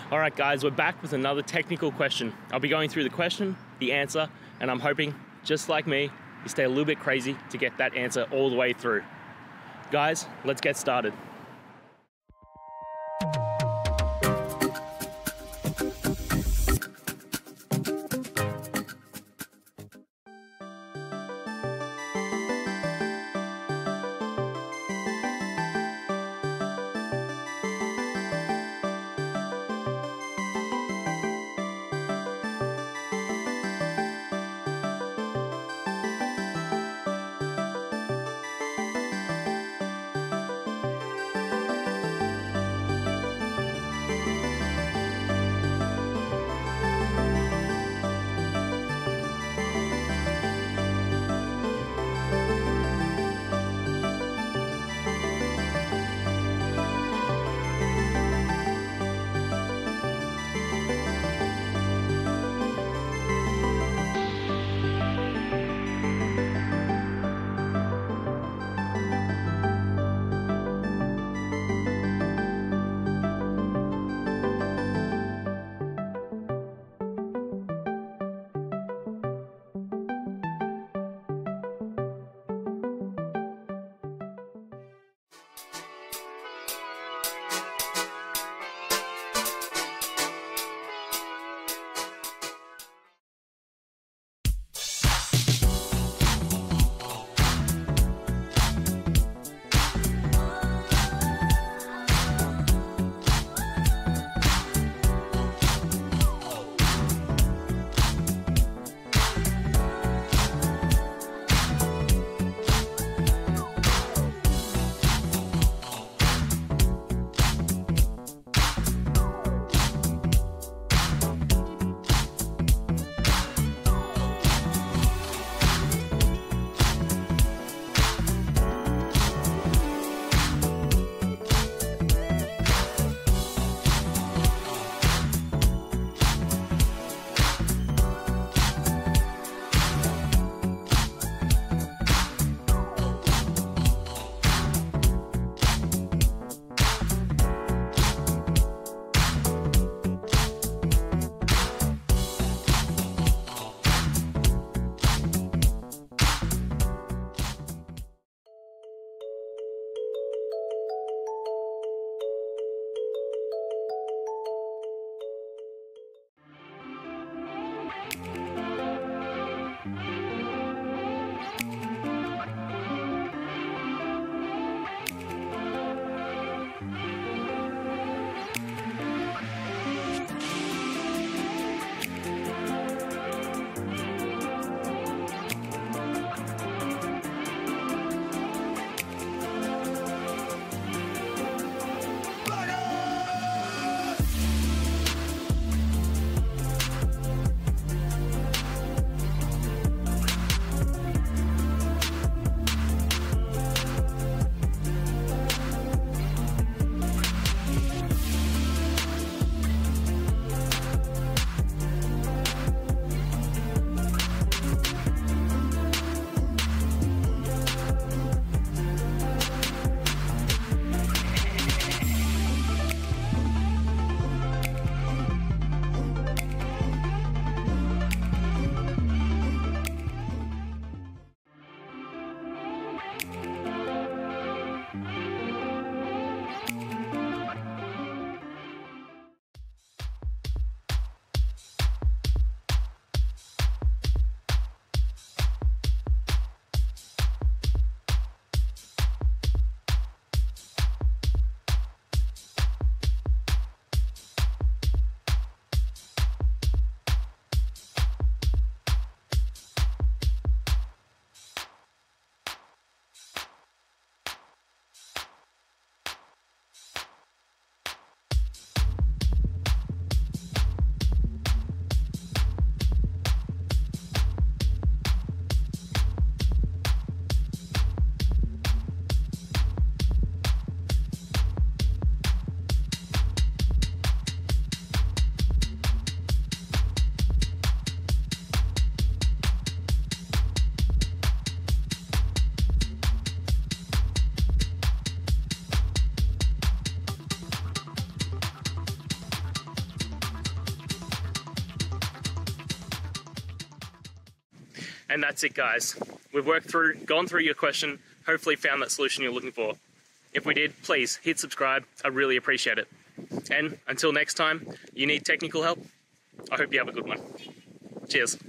All right, guys, we're back with another technical question. I'll be going through the question, the answer, and I'm hoping, just like me, you stay a little bit crazy to get that answer all the way through. Guys, let's get started. And that's it, guys. We've gone through your question, hopefully found that solution you're looking for. If we did, please hit subscribe. I really appreciate it. And until next time, you need technical help, I hope you have a good one. Cheers.